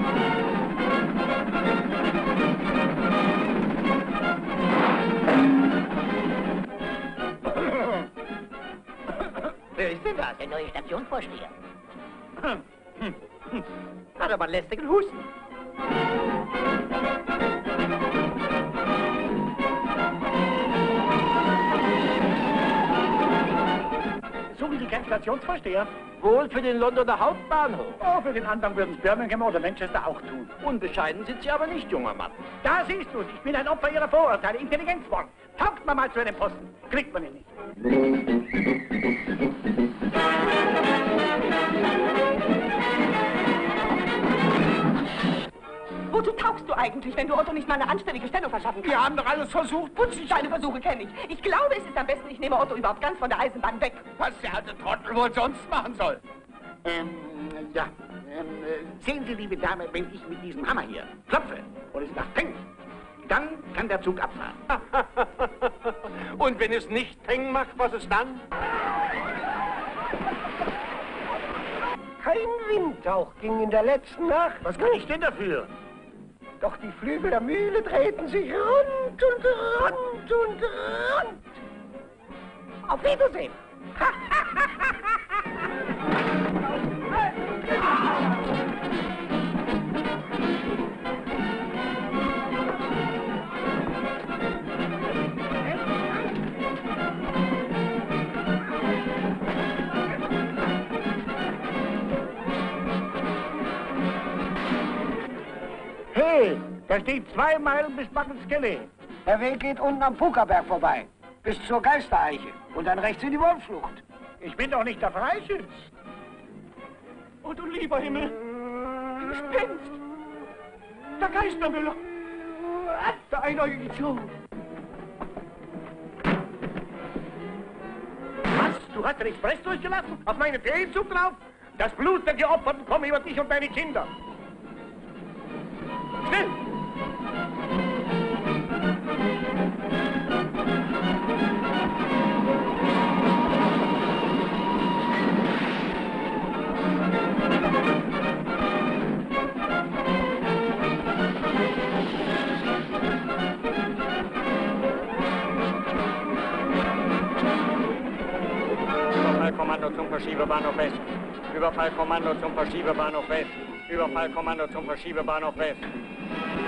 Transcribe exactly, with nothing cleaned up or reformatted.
Wer ist denn das? Der neue Stationsvorsteher. Hm. Hm. Hm. Hat aber einen lästigen Husten. Suchen Sie keinen Stationsvorsteher? Wohl für den Londoner Hauptbahnhof. Oh, für den Anfang würden es Birmingham oder Manchester auch tun. Unbescheiden sind Sie aber nicht, junger Mann. Da siehst du's. Ich bin ein Opfer Ihrer Vorurteile. Intelligenzmord. Taugt man mal zu einem Posten. Kriegt man ihn nicht. Wozu taugst du eigentlich, wenn du Otto nicht mal eine anständige Stellung verschaffen kannst? Wir haben doch alles versucht, putzig. Deine Versuche kenne ich. Ich glaube, es ist am besten, ich nehme Otto überhaupt ganz von der Eisenbahn weg. Was der alte Trottel wohl sonst machen soll. Ähm, ja. Ähm, äh, sehen Sie, liebe Dame, wenn ich mit diesem Hammer hier klopfe und es nach Peng, dann kann der Zug abfahren. Und wenn es nicht Peng macht, was ist dann? Kein Windhauch ging in der letzten Nacht. Was kann ich denn dafür? Doch die Flügel der Mühle drehten sich rund und rund und rund. Auf Wiedersehen. Hey, da steht zwei Meilen bis Buckenskelly. Der Weg geht unten am Puckerberg vorbei, bis zur Geistereiche und dann rechts in die Wolfschlucht. Ich bin doch nicht der Freischütz. Oh, du lieber Himmel. Gespenst. Der Geistermüller. Der einäugige Joe. Was? Du hast den Express durchgelassen? Auf meinen Ferienzug drauf? Das Blut der Geopferten komme über dich und deine Kinder. Schnell! Überfallkommando zum Verschiebebahnhof West. Überfallkommando zum Verschiebebahnhof West. Überfallkommando zum Verschiebebahnhof West.